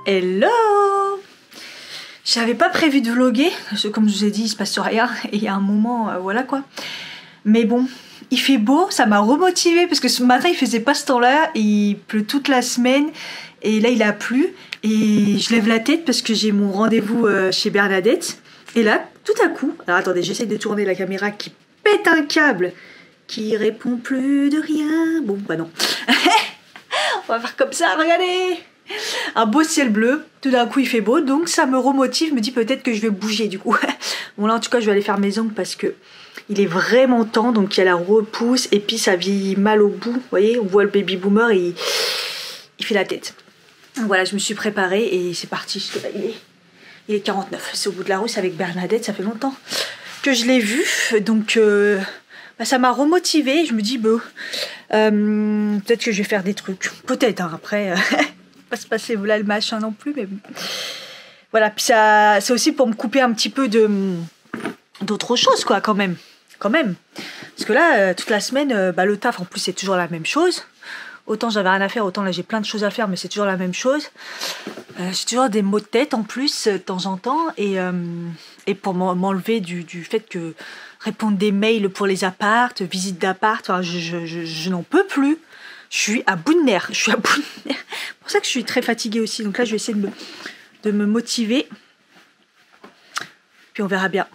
Hello! J'avais pas prévu de vlogger, parce que comme je vous ai dit, il se passe rien, et il y a un moment, voilà quoi. Mais bon, il fait beau, ça m'a remotivée, parce que ce matin il faisait pas ce temps-là, il pleut toute la semaine, et là il a plu, et je lève la tête parce que j'ai mon rendez-vous chez Bernadette, et là, tout à coup, alors attendez, j'essaye de tourner la caméra qui pète un câble, qui répond plus de rien, bon bah non. On va faire comme ça, regardez! Un beau ciel bleu, tout d'un coup il fait beau, donc ça me remotive, me dit peut-être que je vais bouger du coup. Bon là en tout cas je vais aller faire mes ongles parce que il est vraiment temps, donc il y a la repousse et puis ça vieillit mal au bout, vous voyez, on voit le baby boomer et il fait la tête. Donc voilà, je me suis préparée et c'est parti, il est 49, c'est au bout de la rue, c'est avec Bernadette, ça fait longtemps que je l'ai vu, donc ça m'a remotivée, je me dis peut-être que je vais faire des trucs, peut-être hein, après... pas se passer là le machin non plus, mais voilà, puis ça c'est aussi pour me couper un petit peu d'autres choses quoi, quand même, parce que là toute la semaine le taf en plus c'est toujours la même chose, autant j'avais rien à faire, autant là j'ai plein de choses à faire, mais c'est toujours la même chose. J'ai toujours des maux de tête en plus de temps en temps, et pour m'enlever du fait que répondre des mails pour les appartes, visites d'appart, enfin, je n'en peux plus. Je suis à bout de nerfs, C'est pour ça que je suis très fatiguée aussi. Donc là, je vais essayer de me motiver. Puis on verra bien.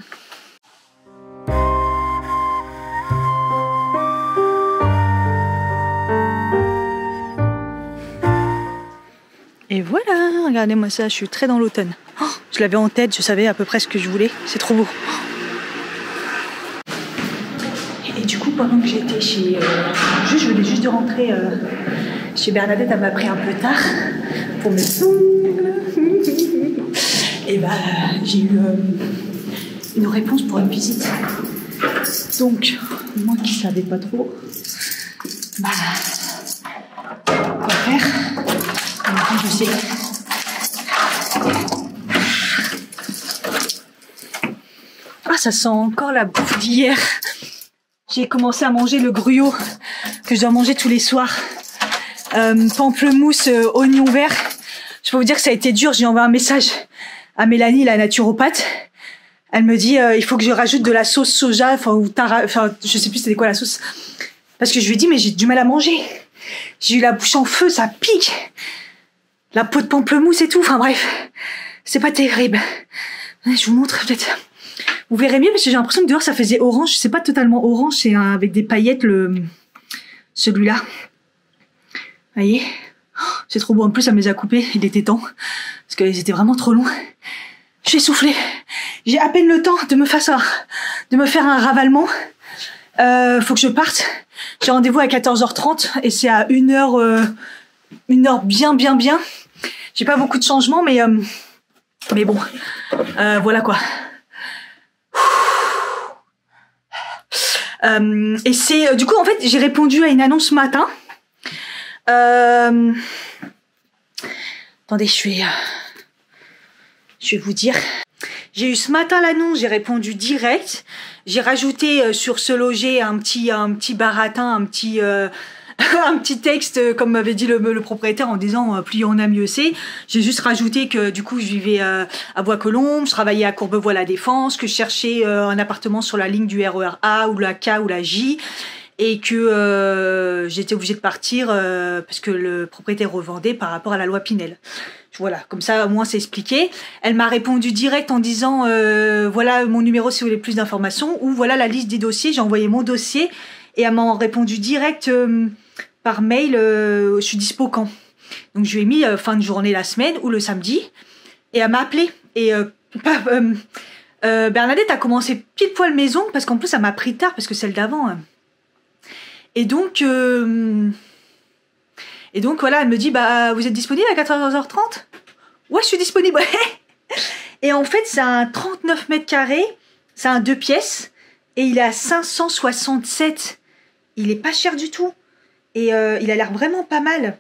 Et voilà, regardez-moi ça, je suis très dans l'automne. Oh, je l'avais en tête, je savais à peu près ce que je voulais. C'est trop beau. Et du coup, pendant que j'étais chez... je venais juste de rentrer... chez Bernadette, elle m'a pris un peu tard pour mes ongles. Et j'ai eu une réponse pour une visite. Donc, moi qui ne savais pas trop, quoi faire. Maintenant, je sais. Ah, ça sent encore la bouffe d'hier. J'ai commencé à manger le gruau que je dois manger tous les soirs. Pamplemousse, oignon vert. Je peux vous dire que ça a été dur. J'ai envoyé un message à Mélanie, la naturopathe. Elle me dit il faut que je rajoute de la sauce soja, je sais plus c'était quoi la sauce, parce que je lui ai dit mais j'ai du mal à manger. J'ai eu la bouche en feu, ça pique. La peau de pamplemousse et tout. Enfin bref, c'est pas terrible. Je vous montre peut-être. Vous verrez mieux parce que j'ai l'impression que dehors ça faisait orange. C'est pas totalement orange, c'est avec des paillettes celui-là. Vous voyez, c'est trop beau. En plus, ça me les a coupés. Il était temps. Parce qu'ils étaient vraiment trop longs. Je suis essoufflée. J'ai à peine le temps de me faire un ravalement. Faut que je parte. J'ai rendez-vous à 14h30 et c'est à 1h bien. J'ai pas beaucoup de changements, mais bon. Voilà quoi. Et c'est... du coup, en fait, j'ai répondu à une annonce ce matin. Attendez, je vais vous dire. J'ai eu ce matin l'annonce, j'ai répondu direct. J'ai rajouté sur Se Loger un petit baratin, un petit texte, comme m'avait dit le propriétaire, en disant plus on a mieux c'est. J'ai juste rajouté que du coup je vivais à Bois-Colombes, je travaillais à Courbevoie La Défense, que je cherchais un appartement sur la ligne du RER A ou la K ou la J. Et que j'étais obligée de partir parce que le propriétaire revendait par rapport à la loi Pinel. Voilà, comme ça au moins c'est expliqué. Elle m'a répondu direct en disant voilà mon numéro si vous voulez plus d'informations, ou voilà la liste des dossiers. J'ai envoyé mon dossier et elle m'a répondu direct par mail je suis dispo quand. Donc je lui ai mis fin de journée la semaine ou le samedi, et elle m'a appelé. Et Bernadette a commencé pile poil mes ongles parce qu'en plus ça m'a pris tard parce que celle d'avant... Et donc voilà, elle me dit vous êtes disponible à 14h30 ? Ouais, je suis disponible. Et en fait, c'est un 39 mètres carrés, c'est un 2 pièces et il est à 567. Il est pas cher du tout et il a l'air vraiment pas mal.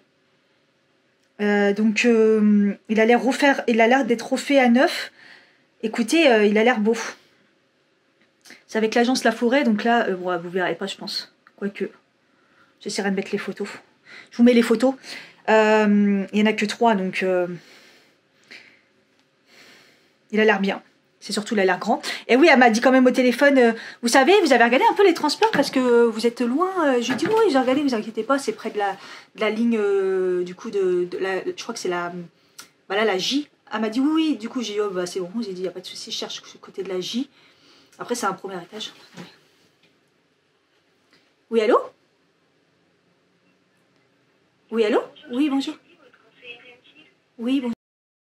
Donc il a l'air d'être refait à neuf. Écoutez, il a l'air beau. C'est avec l'agence La Forêt, donc là vous verrez pas, je pense. Quoique, j'essaierai de mettre les photos. Je vous mets les photos. Il n'y en a que 3, donc Il a l'air bien. C'est surtout, il a l'air grand. Et oui, elle m'a dit quand même au téléphone, vous savez, vous avez regardé un peu les transports parce que vous êtes loin. Je lui ai dit, oui, j'ai regardé, vous inquiétez pas, c'est près de la ligne, du coup, je crois que c'est voilà, la J. Elle m'a dit, oui, oui. Du coup, j'ai dit, oh, bah, c'est bon. J'ai dit, il n'y a pas de souci, je cherche le côté de la J. Après, c'est un premier étage. Oui, allô? Oui, allô? Oui, bonjour. Oui, bonjour.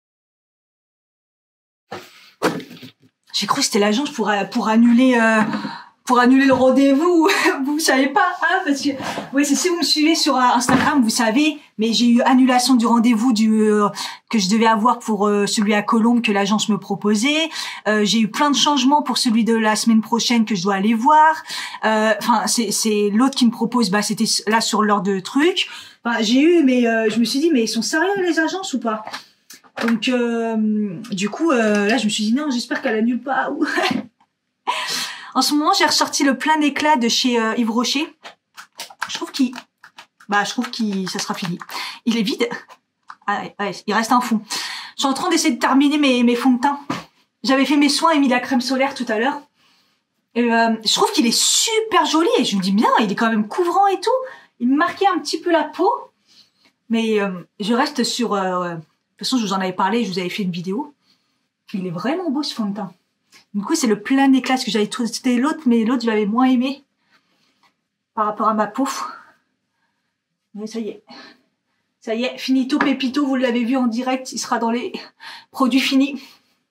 J'ai cru que c'était l'agence pour annuler le rendez-vous. Vous savez pas, hein, parce que oui, c'est si vous me suivez sur Instagram, vous savez, mais j'ai eu annulation du rendez-vous que je devais avoir pour celui à Colombes que l'agence me proposait. J'ai eu plein de changements pour celui de la semaine prochaine que je dois aller voir. Enfin, c'est l'autre qui me propose, bah c'était là sur l'heure de truc. Enfin, j'ai eu, mais je me suis dit, mais ils sont sérieux les agences ou pas? Donc, du coup, là, je me suis dit, non, j'espère qu'elle annule pas. En ce moment, j'ai ressorti le plein d'éclat de chez Yves Rocher. Je trouve ça sera fini. Il est vide. Ah, ouais, il reste un fond. Je suis en train d'essayer de terminer mes fonds de teint. J'avais fait mes soins et mis la crème solaire tout à l'heure. Et je trouve qu'il est super joli. Et je me dis, bien, il est quand même couvrant et tout. Il me marquait un petit peu la peau. Mais je reste sur... de toute façon, je vous en avais parlé, je vous avais fait une vidéo. Il est vraiment beau ce fond de teint. Du coup, c'est le plein d'éclat que j'avais trouvé. C'était l'autre, mais l'autre, je l'avais moins aimé par rapport à ma peau. Mais ça y est. Ça y est, finito pépito, vous l'avez vu en direct, il sera dans les produits finis.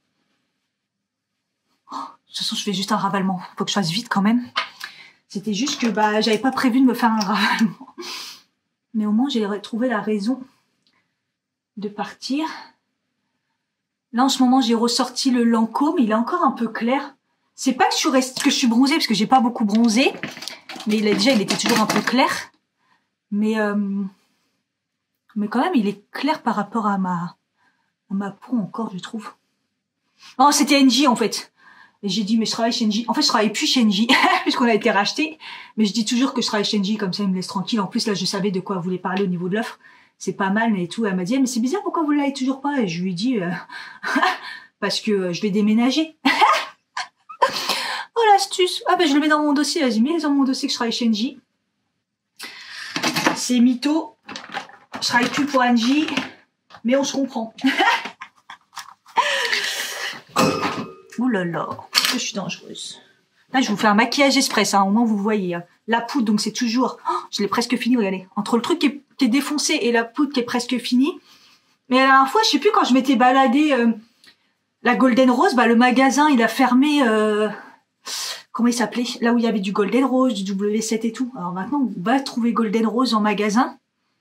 Oh, de toute façon, je fais juste un ravalement. Faut que je fasse vite quand même. C'était juste que bah j'avais pas prévu de me faire un ravalement. Mais au moins, j'ai trouvé la raison de partir. Là, en ce moment, j'ai ressorti le Lancôme, mais il est encore un peu clair. C'est pas que je suis bronzée, parce que j'ai pas beaucoup bronzé, mais il était toujours un peu clair. Mais quand même, il est clair par rapport à ma peau encore, je trouve. Non, c'était NJ, en fait. Et j'ai dit, mais je travaille chez NJ. En fait, je travaille plus chez NJ, puisqu'on a été racheté. Mais je dis toujours que je travaille chez NJ, comme ça, il me laisse tranquille. En plus, là, je savais de quoi vous voulez parler au niveau de l'offre. C'est pas mal et tout. Elle m'a dit, mais c'est bizarre, pourquoi vous l'avez toujours pas? Et je lui ai dit, parce que je vais déménager. Oh l'astuce. Ah ben je le mets dans mon dossier, vas-y, mets dans mon dossier que je travaille chez NJ. C'est mytho. Je travaille plus pour NJ, mais on se comprend. Ouh là là, je suis dangereuse. Là, je vous fais un maquillage express, hein, au moins vous voyez. Hein. La poudre, donc c'est toujours... Oh, je l'ai presque fini, regardez. Entre le truc qui est défoncé et la poudre qui est presque finie. Mais la dernière fois, je sais plus, quand je m'étais baladée la Golden Rose, bah, le magasin, il a fermé... comment il s'appelait? Là où il y avait du Golden Rose, du W7 et tout. Alors maintenant, on va trouver Golden Rose en magasin.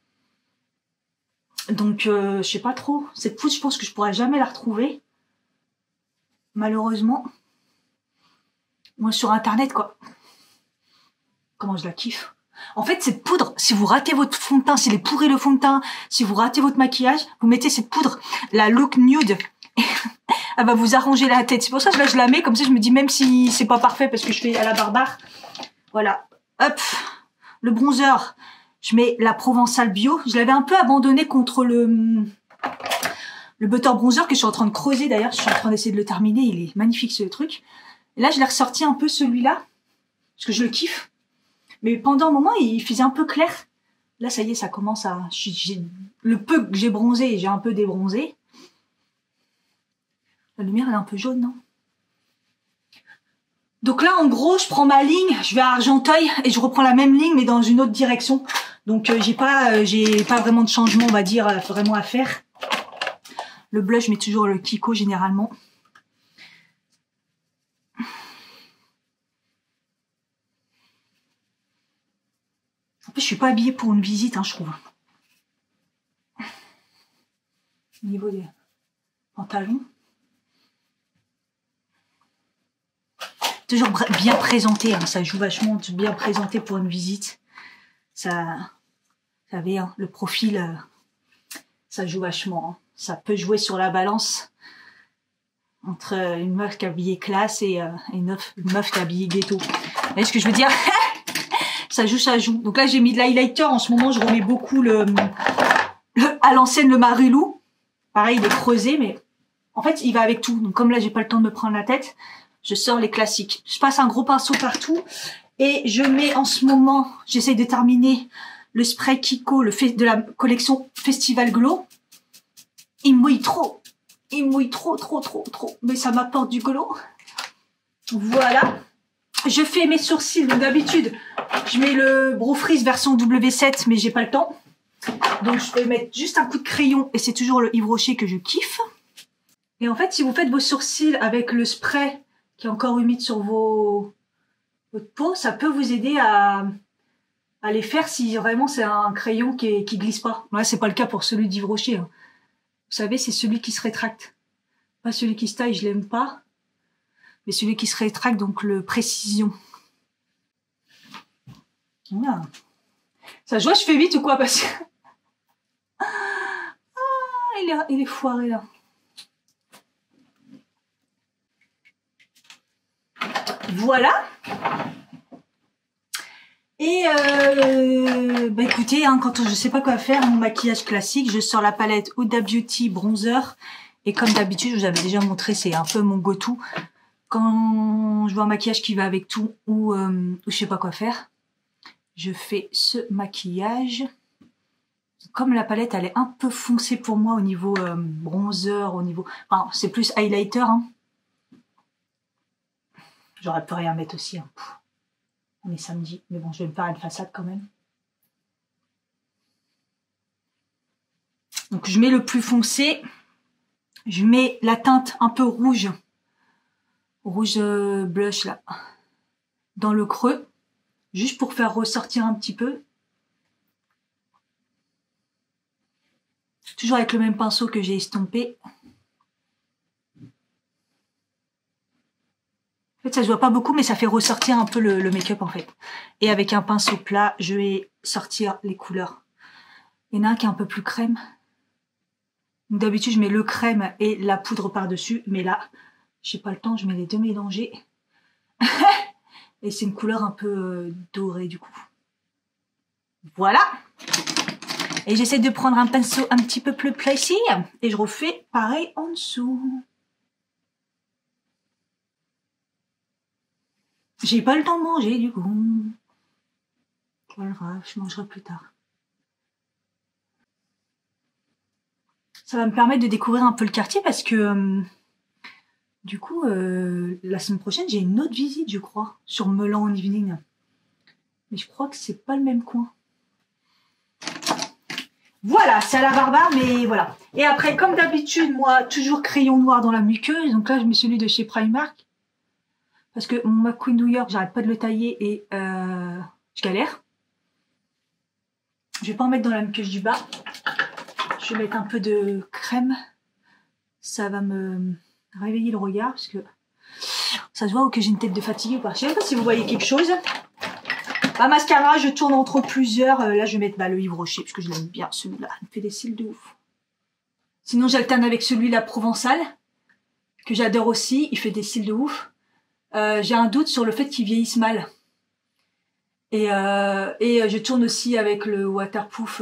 Donc, je sais pas trop. Cette poudre, je pense que je pourrais jamais la retrouver. Malheureusement. Moi, sur Internet, quoi. Comment je la kiffe. En fait, cette poudre, si vous ratez votre fond de teint, s'il est pourri le fond de teint, si vous ratez votre maquillage, vous mettez cette poudre, la Look Nude. Elle va vous arranger la tête. C'est pour ça que là, je la mets. Comme ça, je me dis, même si c'est pas parfait parce que je fais à la barbare. Voilà. Hop. Le bronzer. Je mets la Provençal Bio. Je l'avais un peu abandonné contre le butter bronzer que je suis en train de creuser. D'ailleurs, je suis en train d'essayer de le terminer. Il est magnifique, ce truc. Et là, je l'ai ressorti un peu celui-là. Parce que je le kiffe. Mais pendant un moment, il faisait un peu clair. Là, ça y est, ça commence à... le peu que j'ai bronzé, j'ai un peu débronzé. La lumière, elle est un peu jaune, non? Donc là, en gros, je prends ma ligne, je vais à Argenteuil et je reprends la même ligne, mais dans une autre direction. Donc, j'ai pas vraiment de changement, on va dire, vraiment à faire. Le blush, je mets toujours le Kiko, généralement. En plus, je suis pas habillée pour une visite, hein, je trouve. Au niveau des pantalons. Toujours bien présenté, hein, ça joue vachement, bien présenté pour une visite. Ça, vous savez, hein, le profil, ça joue vachement. Hein. Ça peut jouer sur la balance entre une meuf qui est habillée classe et une meuf qui est habillée ghetto. Vous voyez ce que je veux dire? Ça joue, ça joue. Donc là, j'ai mis de l'highlighter. En ce moment, je remets beaucoup à l'ancienne, le Marilou. Pareil, il est creusé, mais En fait, il va avec tout. Donc comme là, j'ai pas le temps de me prendre la tête, je sors les classiques. Je passe un gros pinceau partout et je mets en ce moment, j'essaye de terminer le spray Kiko de la collection Festival Glow. Il mouille trop. Il mouille trop. Mais ça m'apporte du glow. Voilà. Je fais mes sourcils. Donc d'habitude, je mets le Brow Freeze version W7, mais j'ai pas le temps. Donc je vais mettre juste un coup de crayon et c'est toujours le Yves Rocher que je kiffe. Et en fait, si vous faites vos sourcils avec le spray qui est encore humide sur votre peau, ça peut vous aider à les faire si vraiment c'est un crayon qui glisse pas. Là, c'est pas le cas pour celui d'Yves Rocher. Hein. Vous savez, c'est celui qui se rétracte. Pas celui qui se taille, je l'aime pas. Mais celui qui se rétracte, donc le Précision. Voilà. Ça, je vois, je fais vite ou quoi parce que... Ah, il est foiré là. Voilà. Et bah écoutez, hein, quand je sais pas quoi faire, mon maquillage classique, je sors la palette Huda Beauty Bronzer. Et comme d'habitude, je vous avais déjà montré, c'est un peu mon go-to. Quand je vois un maquillage qui va avec tout ou je sais pas quoi faire, je fais ce maquillage. Comme la palette, elle est un peu foncée pour moi au niveau bronzer, au niveau... Enfin, c'est plus highlighter, hein. J'aurais pu rien mettre aussi. Hein. On est samedi, mais bon, je vais me faire une façade quand même. Donc, je mets le plus foncé. Je mets la teinte un peu rouge. Rouge blush, là. Dans le creux. Juste pour faire ressortir un petit peu. Toujours avec le même pinceau que j'ai estompé. En fait, ça se voit pas beaucoup, mais ça fait ressortir un peu le make-up, en fait. Et avec un pinceau plat, je vais sortir les couleurs. Il y en a un qui est un peu plus crème. D'habitude, je mets le crème et la poudre par-dessus. Mais là, j'ai pas le temps, je mets les deux mélangés. Et c'est une couleur un peu dorée, du coup. Voilà. Et j'essaie de prendre un pinceau un petit peu plus plat ici. Et je refais pareil en dessous. J'ai pas le temps de manger, du coup. Pas grave, je mangerai plus tard. Ça va me permettre de découvrir un peu le quartier parce que, du coup, la semaine prochaine, j'ai une autre visite, je crois, sur Meulan en Yvelines. Mais je crois que c'est pas le même coin. Voilà, c'est à la barbare, mais voilà. Et après, comme d'habitude, moi, toujours crayon noir dans la muqueuse. Donc là, je mets celui de chez Primark. Parce que mon McQueen New York, j'arrête pas de le tailler et je galère. Je vais pas en mettre dans la muqueuse du bas. Je vais mettre un peu de crème. Ça va me réveiller le regard parce que ça se voit que j'ai une tête de fatiguée ou pas. Je sais pas si vous voyez quelque chose. Ma mascara, je tourne entre plusieurs. Là, je vais mettre le Yves Rocher parce que je l'aime bien celui-là. Il me fait des cils de ouf. Sinon, j'alterne avec celui-là Provençal que j'adore aussi. Il fait des cils de ouf. J'ai un doute sur le fait qu'ils vieillissent mal. Et je tourne aussi avec le waterproof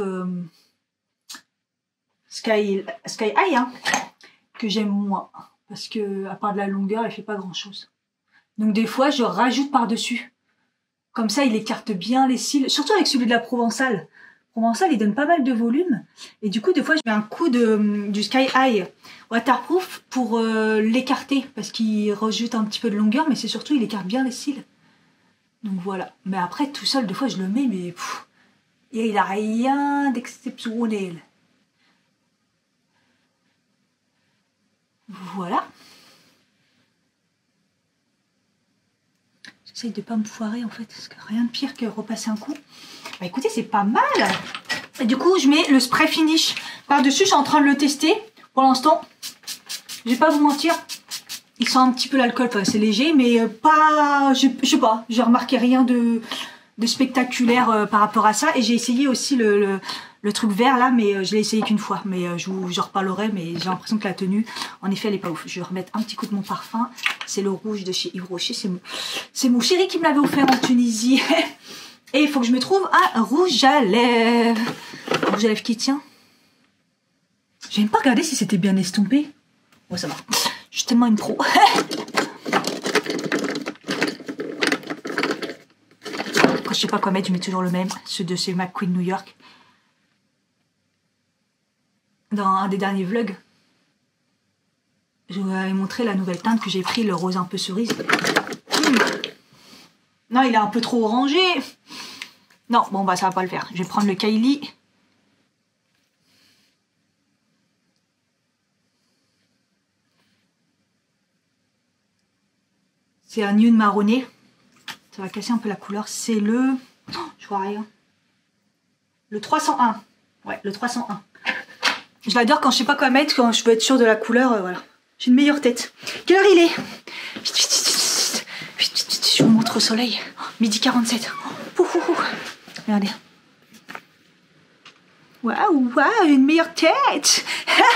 Sky High, hein, que j'aime moins. Parce que à part de la longueur, il fait pas grand chose. Donc des fois, je rajoute par-dessus. Comme ça, il écarte bien les cils. Surtout avec celui de la Provençal. Provençal, il donne pas mal de volume. Et du coup, des fois, je mets un coup du Sky High waterproof pour l'écarter. Parce qu'il rajoute un petit peu de longueur, mais c'est surtout, il écarte bien les cils. Donc voilà. Mais après, tout seul, des fois, je le mets, mais il a rien d'exceptionnel. Voilà. J'essaye de pas me foirer en fait, parce que rien de pire que repasser un coup. Bah écoutez, c'est pas mal. Et du coup, je mets le spray finish par-dessus. Je suis en train de le tester. Pour l'instant, je vais pas vous mentir, il sent un petit peu l'alcool. Enfin, c'est léger, mais pas... Je sais pas, j'ai remarqué rien de spectaculaire par rapport à ça. Et j'ai essayé aussi le truc vert là, mais je l'ai essayé qu'une fois. Mais j'en reparlerai, mais j'ai l'impression que la tenue, en effet, elle est pas ouf. Je vais remettre un petit coup de mon parfum. C'est le rouge de chez Yves Rocher. C'est mon chéri qui me l'avait offert en Tunisie. Et il faut que je me trouve un rouge à lèvres. Un rouge à lèvres qui tient. J'ai même pas regardé si c'était bien estompé. Bon, ça va. Je suis tellement une pro. Quand je sais pas quoi mettre, je mets toujours le même. Ceux de chez McQueen New York. Dans un des derniers vlogs, je vous avais montré la nouvelle teinte que j'ai pris, le rose un peu cerise. Non, il est un peu trop orangé. Non, bon bah ça va pas le faire. Je vais prendre le Kylie. C'est un nude marronné. Ça va casser un peu la couleur. C'est le... Oh, je vois rien. Le 301. Ouais, le 301. Je l'adore quand je sais pas quoi mettre, quand je veux être sûre de la couleur. Voilà. J'ai une meilleure tête. Quelle heure il est? Je vous montre au soleil. Midi 47. Regardez. Waouh, waouh, une meilleure tête.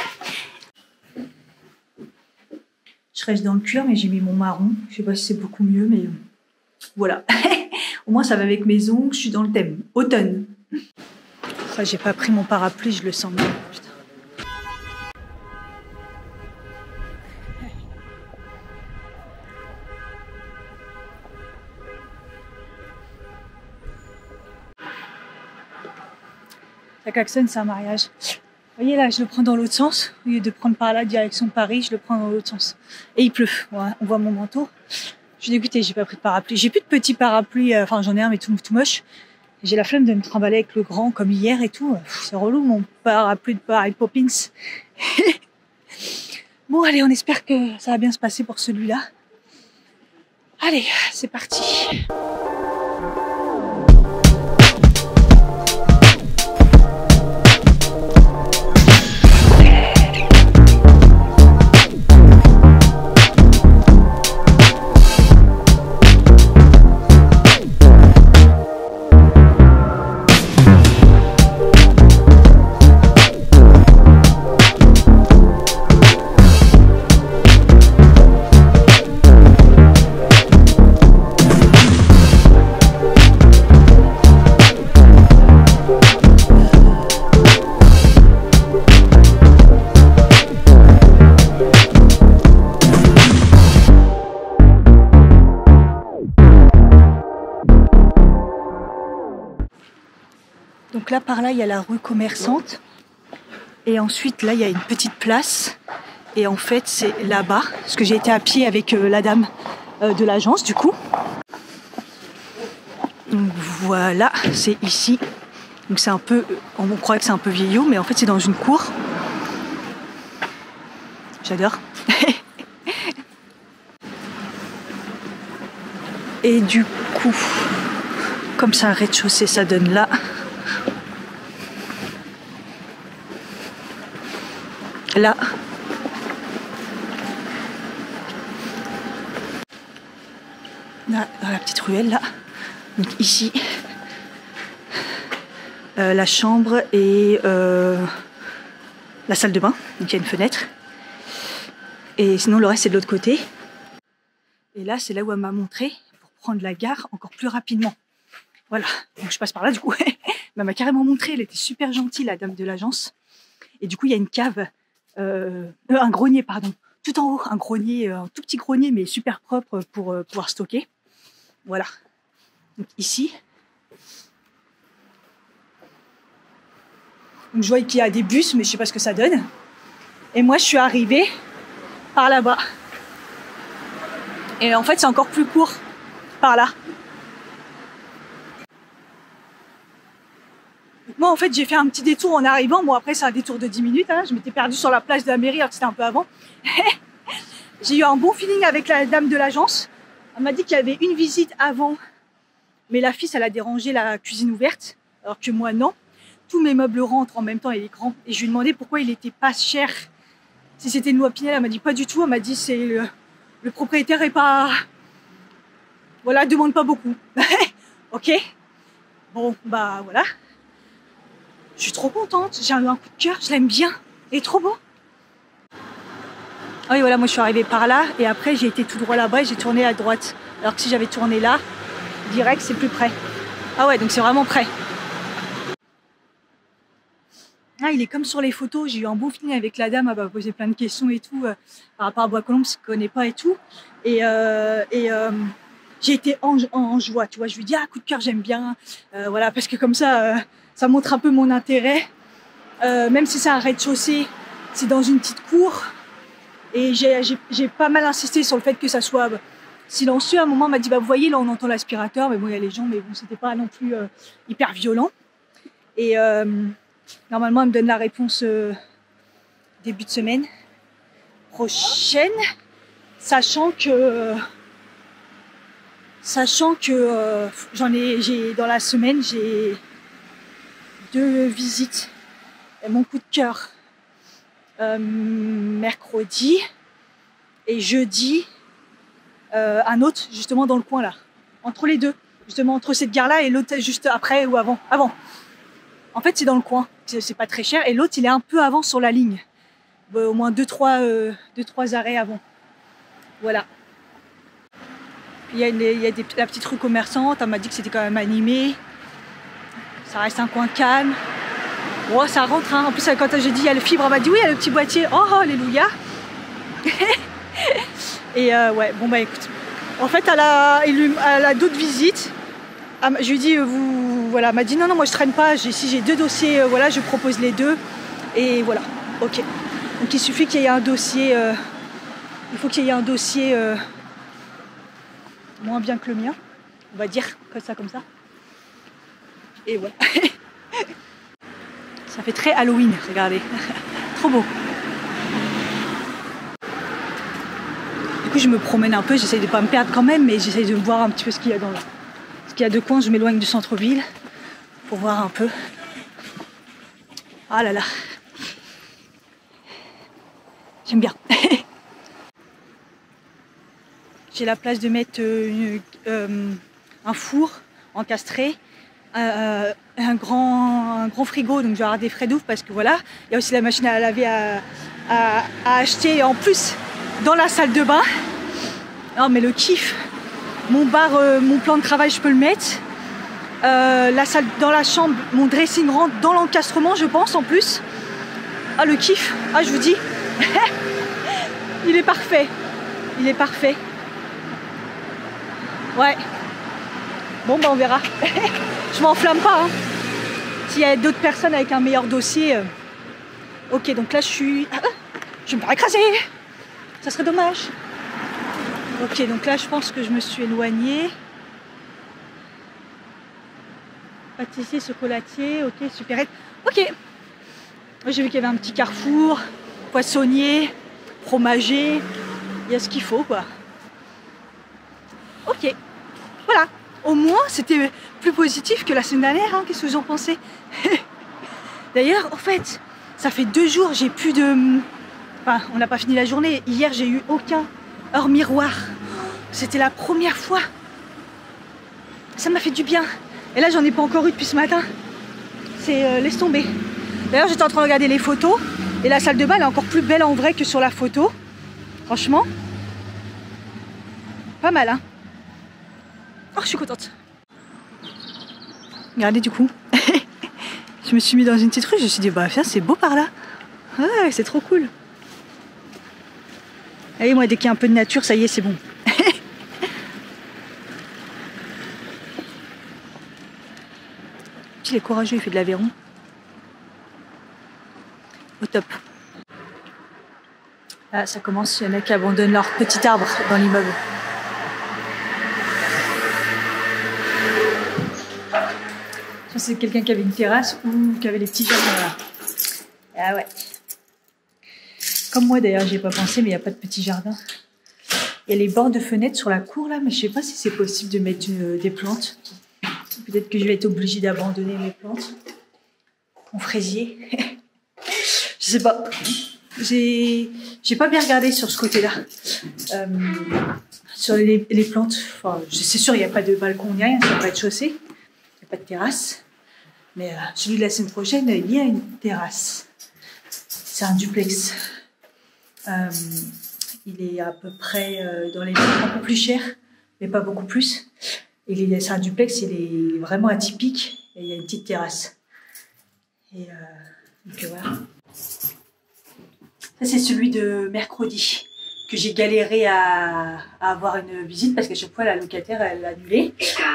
Je reste dans le cuir, mais j'ai mis mon marron. Je sais pas si c'est beaucoup mieux, mais voilà. Au moins, ça va avec mes ongles. Je suis dans le thème. Automne. Enfin, j'ai pas pris mon parapluie, je le sens bien. Putain. Ça klaxonne, c'est un mariage. Vous voyez là, je le prends dans l'autre sens. Au lieu de prendre par là, direction Paris, je le prends dans l'autre sens. Et il pleut. Ouais, on voit mon manteau. Je suis dégoûtée, j'ai pas pris de parapluie. J'ai plus de petits parapluies, enfin j'en ai un mais tout moche. J'ai la flemme de me trimballer avec le grand comme hier et tout. C'est relou mon parapluie de Mary Poppins. Bon allez, on espère que ça va bien se passer pour celui-là. Allez, c'est parti. Donc là, par là, il y a la rue commerçante. Et ensuite, là, il y a une petite place. Et en fait, c'est là-bas. Parce que j'ai été à pied avec la dame de l'agence, du coup. Donc voilà, c'est ici. Donc c'est un peu... On croit que c'est un peu vieillot, mais en fait, c'est dans une cour. J'adore. Et du coup, comme c'est un rez-de-chaussée, ça donne là. Là, dans la petite ruelle là, donc ici, la chambre et la salle de bain, donc il y a une fenêtre, et sinon le reste c'est de l'autre côté. Et là c'est là où elle m'a montré pour prendre la gare encore plus rapidement. Voilà, donc je passe par là du coup. Elle m'a carrément montré, elle était super gentille la dame de l'agence, et du coup il y a une cave. Un grenier, pardon, tout en haut, un grenier, un tout petit grenier, mais super propre pour pouvoir stocker. Voilà. Donc ici. Donc je vois qu'il y a des bus, mais je sais pas ce que ça donne. Et moi, je suis arrivée par là-bas. Et en fait, c'est encore plus court par là. Moi, en fait, j'ai fait un petit détour en arrivant. Bon, après, c'est un détour de 10 minutes. Hein. Je m'étais perdue sur la place de la mairie, alors que c'était un peu avant. J'ai eu un bon feeling avec la dame de l'agence. Elle m'a dit qu'il y avait une visite avant. Mais la fille, ça l'a dérangé, la cuisine ouverte. Alors que moi, non. Tous mes meubles rentrent en même temps, il est grand. Et je lui ai demandé pourquoi il n'était pas cher. Si c'était une loi Pinel, elle m'a dit pas du tout. Elle m'a dit c'est le propriétaire est pas... Voilà, demande pas beaucoup. Ok. Bon, bah voilà. Je suis trop contente, j'ai eu un coup de cœur, je l'aime bien, il est trop beau. Ah oui voilà, moi je suis arrivée par là et après j'ai été tout droit là-bas et j'ai tourné à droite. Alors que si j'avais tourné là, direct c'est plus près. Ah ouais, donc c'est vraiment près. Ah, il est comme sur les photos. J'ai eu un bon feeling avec la dame. Elle m'a posé plein de questions et tout par rapport à Bois-Colombes, parce qu'elle ne connaît pas et tout. Et j'ai été en joie, tu vois. Je lui dis, ah, coup de cœur, j'aime bien. Voilà, parce que comme ça montre un peu mon intérêt. Même si c'est un rez-de-chaussée, c'est dans une petite cour. Et j'ai pas mal insisté sur le fait que ça soit silencieux. À un moment, on m'a dit, bah, vous voyez, là, on entend l'aspirateur. Mais bon, il y a les gens, mais bon, c'était pas non plus hyper violent. Et normalement, elle me donne la réponse début de semaine prochaine, sachant que j'ai dans la semaine, j'ai 2 visites. Et mon coup de cœur mercredi et jeudi, un autre justement dans le coin là, entre les deux, justement entre cette gare-là et l'autre juste après ou avant. En fait, c'est dans le coin, c'est pas très cher. Et l'autre, il est un peu avant sur la ligne. Au moins 2-3 arrêts avant. Voilà. Il y a la petite rue commerçante. Elle m'a dit que c'était quand même animé. Ça reste un coin calme. Bon, ça rentre. Hein. En plus, quand j'ai dit il y a le fibre, elle m'a dit oui, il y a le petit boîtier. Oh, alléluia. Et ouais, bon bah écoute. En fait, elle a d'autres visites. Je lui ai dit, voilà, elle m'a dit non, moi je traîne pas, si j'ai 2 dossiers, voilà, je propose les 2. Et voilà, ok. Donc il suffit qu'il y ait un dossier, il faut qu'il y ait un dossier moins bien que le mien, on va dire comme ça. Et voilà. Ça fait très Halloween, regardez. Trop beau. Du coup, je me promène un peu, j'essaye de pas me perdre quand même, mais j'essaye de voir un petit peu ce qu'il y a dans il y a 2 coins, je m'éloigne du centre-ville pour voir un peu. Ah là là. J'aime bien. J'ai la place de mettre un four encastré, un grand frigo, donc je vais avoir des frais d'ouf parce que voilà. Il y a aussi la machine à laver à acheter en plus dans la salle de bain. Non mais le kiff. Mon bar, mon plan de travail, je peux le mettre. La salle dans la chambre, mon dressing rentre dans l'encastrement, je pense, en plus. Ah, le kiff. Ah, je vous dis. Il est parfait. Il est parfait. Ouais. Bon, bah, on verra. Je m'enflamme pas. Hein. S'il y a d'autres personnes avec un meilleur dossier. Ok, donc là, je vais me faire écraser. Ça serait dommage. Ok, donc là, je pense que je me suis éloignée. Pâtissier, chocolatier, ok, supérette. Ok. J'ai vu qu'il y avait un petit carrefour, poissonnier, fromager. Il y a ce qu'il faut, quoi. Ok. Voilà. Au moins, c'était plus positif que la semaine dernière. Hein. Qu'est-ce que vous en pensez? D'ailleurs, en fait, ça fait 2 jours, j'ai plus de... Enfin, on n'a pas fini la journée. Hier, j'ai eu aucun heure miroir. C'était la première fois. Ça m'a fait du bien. Et là, j'en ai pas encore eu depuis ce matin. C'est laisse tomber. D'ailleurs, j'étais en train de regarder les photos. Et la salle de bain, elle est encore plus belle en vrai que sur la photo. Franchement. Pas mal, hein. Oh, je suis contente. Regardez, du coup. Je me suis mis dans une petite rue. Je me suis dit, bah, c'est beau par là. Ouais, c'est trop cool. Et moi, dès qu'il y a un peu de nature, ça y est, c'est bon. Il est courageux, il fait de l'aviron. Au top. Là, ça commence, il y en a qui abandonnent leur petit arbre dans l'immeuble. Ça, c'est quelqu'un qui avait une terrasse ou qui avait les petits jardins là. Ah ouais. Comme moi d'ailleurs, j'y ai pas pensé, mais il n'y a pas de petit jardin. Il y a les bords de fenêtres sur la cour là, mais je sais pas si c'est possible de mettre des plantes. Peut-être que je vais être obligée d'abandonner mes plantes. Mon fraisier. Je sais pas. J'ai pas bien regardé sur ce côté-là. Sur les plantes. Enfin, c'est sûr, il n'y a pas de balcon ni rien, il n'y a pas de chaussée. Il n'y a pas de terrasse. Mais celui de la semaine prochaine, il y a une terrasse. C'est un duplex. Il est à peu près dans les prix un peu plus cher, mais pas beaucoup plus. C'est un duplex, il est vraiment atypique et il y a une petite terrasse. Et Donc voilà. Ça c'est celui de mercredi que j'ai galéré à avoir une visite parce qu'à chaque fois la locataire elle l'a annulé.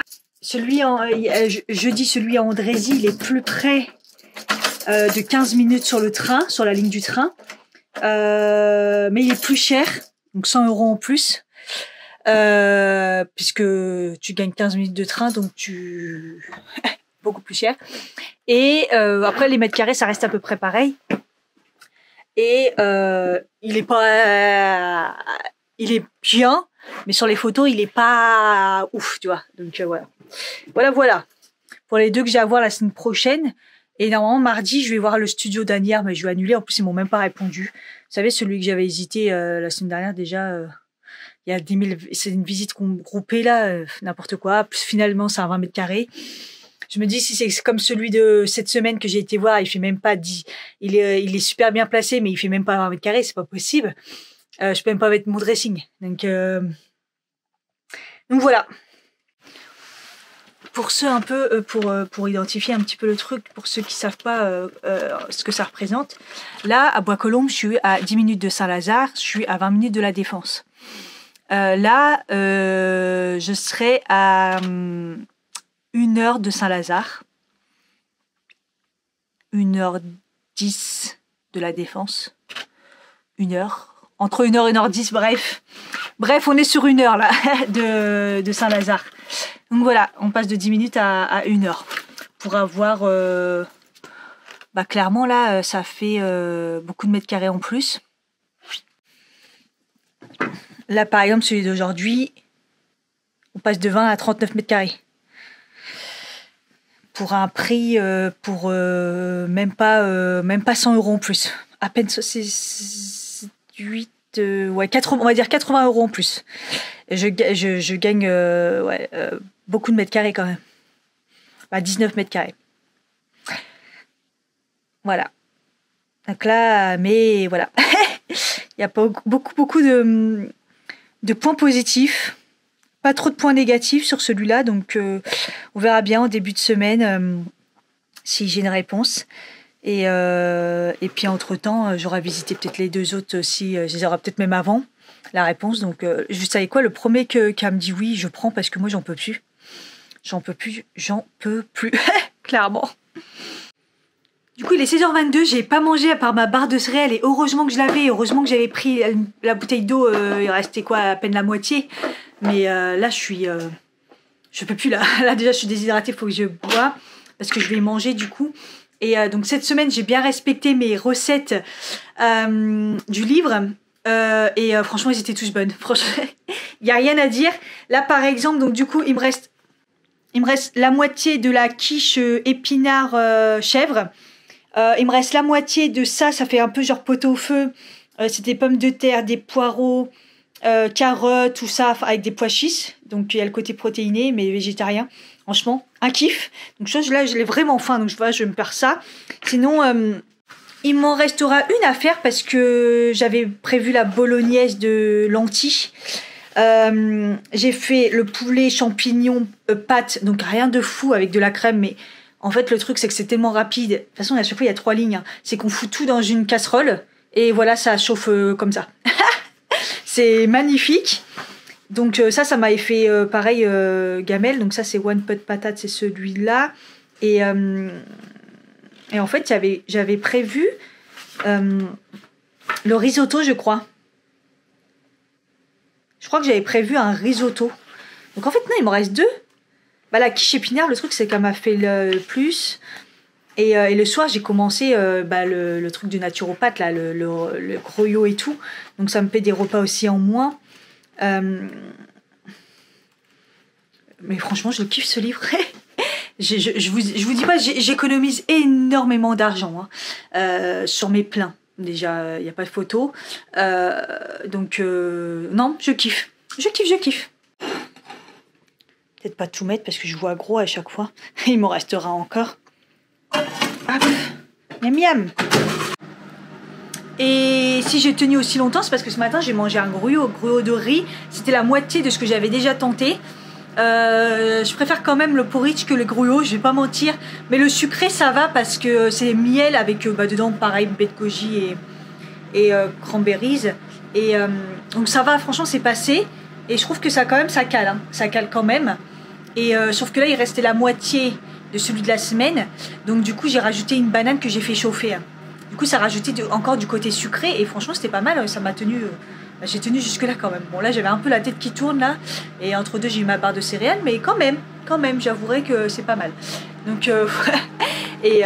Jeudi, celui à Andrézy, il est plus près de 15 minutes sur le train, sur la ligne du train. Mais il est plus cher, donc 100 € en plus. Puisque tu gagnes 15 minutes de train, donc beaucoup plus cher. Et après, les mètres carrés, ça reste à peu près pareil. Et il est bien, mais sur les photos, il est pas ouf, tu vois. Donc voilà. Pour les 2 que j'ai à voir la semaine prochaine. Et normalement, mardi, je vais voir le studio d'Anière, mais je vais annuler. En plus, ils m'ont même pas répondu. Vous savez, celui que j'avais hésité la semaine dernière, déjà, il y a 10 000... C'est une visite groupée, là, n'importe quoi. Plus finalement, c'est un 20 mètres carrés. Je me dis, si c'est comme celui de cette semaine que j'ai été voir, il fait même pas 10... Il est super bien placé, mais il fait même pas 20 mètres carrés, c'est pas possible. Je peux même pas mettre mon dressing. Donc voilà. Pour ceux un peu, pour identifier un petit peu le truc, pour ceux qui savent pas ce que ça représente, là, à Bois-Colombes, je suis à 10 minutes de Saint-Lazare, je suis à 20 minutes de La Défense. Là, je serai à 1 heure de Saint-Lazare, 1h10 de La Défense, 1 heure, entre 1 heure et 1h10, bref, on est sur 1 heure là, de Saint-Lazare. Donc voilà, on passe de 10 minutes à 1 heure pour avoir, clairement là, ça fait beaucoup de mètres carrés en plus. Là, par exemple, celui d'aujourd'hui, on passe de 20 à 39 mètres carrés. Pour un prix, pour même pas 100 € en plus. À peine, c'est 8, 80, on va dire 80 € en plus. Je gagne beaucoup de mètres carrés quand même. 19 mètres carrés. Voilà. Donc là, mais voilà. Il n'y a pas beaucoup de points positifs. Pas trop de points négatifs sur celui-là. Donc on verra bien en début de semaine si j'ai une réponse. Et puis entre-temps, j'aurai visité peut-être les 2 autres aussi. Je les aurai peut-être même avant la réponse. Donc vous savez quoi, le premier qui me dit oui, je prends parce que moi j'en peux plus. J'en peux plus. Clairement. Du coup, il est 16h22, j'ai pas mangé à part ma barre de céréales et heureusement que je l'avais, heureusement que j'avais pris la bouteille d'eau, il restait quoi, à peine la moitié. Mais là, je peux plus là. Là déjà, je suis déshydratée, il faut que je bois parce que je vais manger du coup. Et donc cette semaine, j'ai bien respecté mes recettes du livre. Franchement, ils étaient tous bonnes. Franchement, il n'y a rien à dire. Là, par exemple, donc du coup, il me reste la moitié de la quiche épinard chèvre. Il me reste la moitié de ça fait un peu genre pot au feu. C'est des pommes de terre, des poireaux, carottes, tout ça, avec des pois chiches. Donc il y a le côté protéiné, mais végétarien. Franchement, un kiff. Donc là, je l'ai vraiment faim, donc je vais me faire ça. Sinon, il m'en restera une à faire parce que j'avais prévu la bolognaise de lentilles. J'ai fait le poulet champignon pâte, donc rien de fou avec de la crème, mais en fait le truc c'est que c'est tellement rapide. De toute façon à chaque fois il y a 3 lignes, hein. C'est qu'on fout tout dans une casserole et voilà, ça chauffe comme ça. C'est magnifique. Donc ça m'avait fait pareil gamelle, donc ça c'est one pot patate, c'est celui-là. Et en fait j'avais prévu le risotto, je crois. Je crois que j'avais prévu un risotto. Donc en fait, non, il me reste 2. La quiche épinard, le truc, c'est qu'elle m'a fait le plus. Et le soir, j'ai commencé le truc du naturopathe, là, le croyo et tout. Donc ça me fait des repas aussi en moins. Mais franchement, je kiffe ce livre. je vous dis pas, j'économise énormément d'argent sur mes pleins. Déjà, il n'y a pas de photo. Donc, non, je kiffe. Je kiffe. Peut-être pas tout mettre parce que je vois gros à chaque fois. Il m'en restera encore. Ah, miam miam. Et si j'ai tenu aussi longtemps, c'est parce que ce matin, j'ai mangé un gruau de riz. C'était la moitié de ce que j'avais déjà tenté. Je préfère quand même le porridge que le gruau, je vais pas mentir. Mais le sucré, ça va parce que c'est miel avec dedans, pareil, baie de goji et cranberries. Et donc ça va, franchement, c'est passé. Et je trouve que ça, quand même, ça cale. Hein. Ça cale quand même. Et sauf que là, il restait la moitié de celui de la semaine. Donc du coup, j'ai rajouté une banane que j'ai fait chauffer. Hein. Du coup, ça rajoutait encore du côté sucré. Et franchement, c'était pas mal. Ça m'a tenu... j'ai tenu jusque là quand même. Bon là j'avais un peu la tête qui tourne là. Et entre deux j'ai eu ma barre de céréales. Mais quand même, j'avouerai que c'est pas mal. Donc et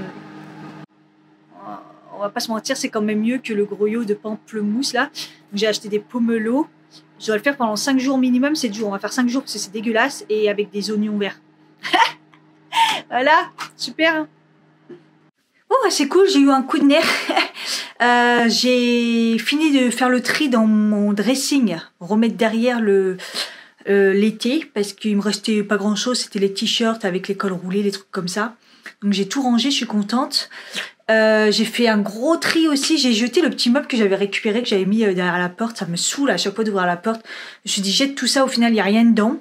on va pas se mentir, c'est quand même mieux que le gruau de pamplemousse là. J'ai acheté des pomelos. Je dois le faire pendant 5 jours minimum, 7 jours. On va faire 5 jours parce que c'est dégueulasse. Et avec des oignons verts. Voilà, super. Oh, c'est cool, j'ai eu un coup de nerf. J'ai fini de faire le tri dans mon dressing, remettre derrière l'été, parce qu'il me restait pas grand chose, c'était les t-shirts avec les cols roulés, les trucs comme ça. Donc j'ai tout rangé, je suis contente. J'ai fait un gros tri aussi, j'ai jeté le petit meuble que j'avais récupéré, que j'avais mis derrière la porte, ça me saoule à chaque fois d'ouvrir la porte. Je me suis dit jette tout ça, au final il n'y a rien dedans.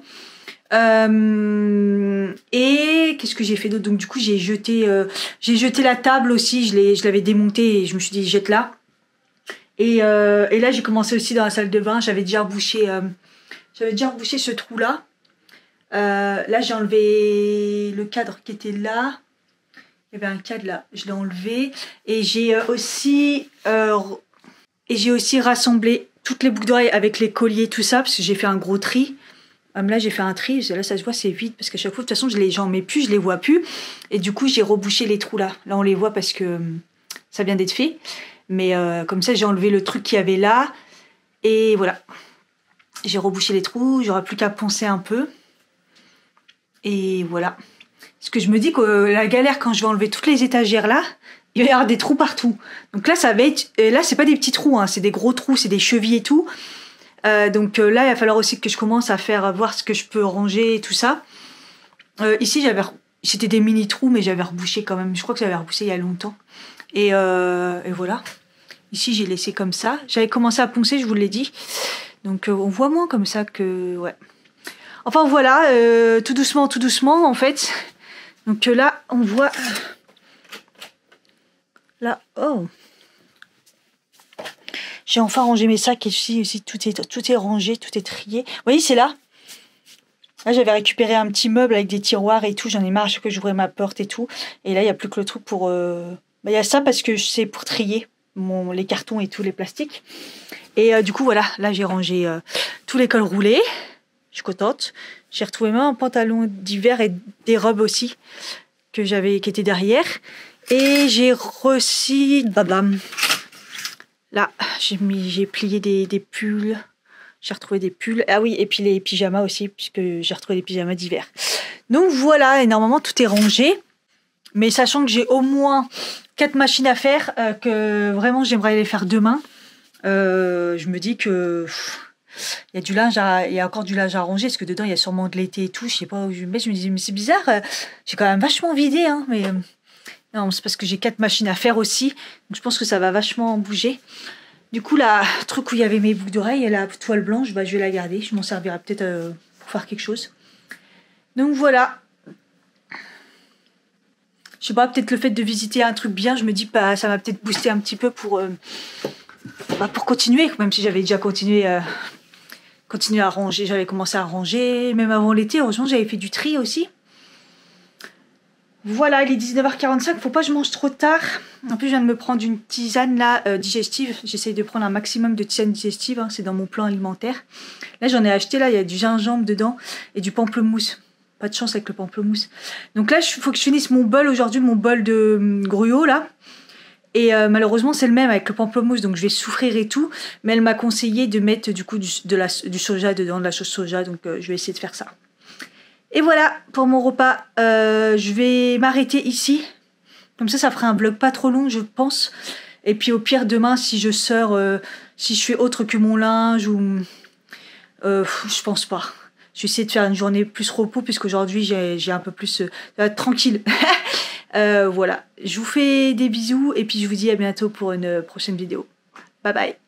Et qu'est-ce que j'ai fait d'autre? Donc du coup j'ai jeté la table aussi, je l'avais démontée et je me suis dit jette-la. Et là j'ai commencé aussi dans la salle de bain, j'avais déjà rebouché ce trou là. Là j'ai enlevé le cadre qui était là. Il y avait un cadre là, je l'ai enlevé. Et j'ai aussi rassemblé toutes les boucles d'oreilles avec les colliers, tout ça, parce que j'ai fait un gros tri. Là j'ai fait un tri, là ça se voit, c'est vide parce qu'à chaque fois de toute façon j'en mets plus, je les vois plus. Et du coup j'ai rebouché les trous là. Là on les voit parce que ça vient d'être fait. Mais comme ça j'ai enlevé le truc qu'il y avait là. Et voilà. J'ai rebouché les trous, j'aurai plus qu'à poncer un peu. Et voilà. Parce que je me dis que la galère quand je vais enlever toutes les étagères là, il va y avoir des trous partout. Donc là ça va être... là c'est pas des petits trous, hein, c'est des gros trous, c'est des chevilles et tout. Donc là, il va falloir aussi que je commence à voir ce que je peux ranger et tout ça. Ici, c'était des mini trous, mais j'avais rebouché quand même. Je crois que j'avais rebouché il y a longtemps. Et voilà. Ici, j'ai laissé comme ça. J'avais commencé à poncer, je vous l'ai dit. Donc on voit moins comme ça que... Ouais. Enfin voilà, tout doucement en fait. Donc là, on voit... Là, oh, j'ai enfin rangé mes sacs et aussi tout est rangé, tout est trié. Vous voyez, c'est là. Là, j'avais récupéré un petit meuble avec des tiroirs et tout. J'en ai marre à chaque fois que j'ouvrais ma porte et tout. Et là, il n'y a plus que le truc pour... il y a ça parce que c'est pour trier les cartons et tous les plastiques. Et du coup, voilà. Là, j'ai rangé tous les cols roulés. Je suis contente. J'ai retrouvé même un pantalon d'hiver et des robes aussi qui étaient derrière. Et j'ai reçu... Babam. Là, j'ai plié des pulls. J'ai retrouvé des pulls. Ah oui, et puis les pyjamas aussi, puisque j'ai retrouvé les pyjamas d'hiver. Donc voilà, et normalement tout est rangé. Mais sachant que j'ai au moins 4 machines à faire, que vraiment j'aimerais les faire demain. Je me dis que il y a encore du linge à ranger, parce que dedans il y a sûrement de l'été et tout. Je sais pas où je me mets. Je me dis, mais c'est bizarre, j'ai quand même vachement vidé, hein, mais... non, c'est parce que j'ai 4 machines à faire aussi. Donc je pense que ça va vachement bouger. Du coup, la truc où il y avait mes boucles d'oreilles et la toile blanche, je vais la garder. Je m'en servirai peut-être pour faire quelque chose. Donc voilà. Je sais pas, peut-être le fait de visiter un truc bien, je me dis, ça m'a peut-être boosté un petit peu pour continuer. Même si j'avais déjà continué à ranger. J'avais commencé à ranger. Même avant l'été, heureusement, j'avais fait du tri aussi. Voilà, il est 19h45, faut pas que je mange trop tard. En plus, je viens de me prendre une tisane là, digestive. J'essaye de prendre un maximum de tisanes digestives, hein, c'est dans mon plan alimentaire. Là, j'en ai acheté, là, il y a du gingembre dedans et du pamplemousse. Pas de chance avec le pamplemousse. Donc là, il faut que je finisse mon bol aujourd'hui, mon bol de gruau là. Et malheureusement, c'est le même avec le pamplemousse, donc je vais souffrir et tout. Mais elle m'a conseillé de mettre du coup du soja dedans, de la sauce soja, donc je vais essayer de faire ça. Et voilà pour mon repas. Je vais m'arrêter ici. Comme ça fera un vlog pas trop long, je pense. Et puis au pire, demain, si je sors, si je fais autre que mon linge, ou je pense pas. Je vais essayer de faire une journée plus repos, puisqu'aujourd'hui, j'ai un peu plus tranquille. Voilà. Je vous fais des bisous, et puis je vous dis à bientôt pour une prochaine vidéo. Bye bye.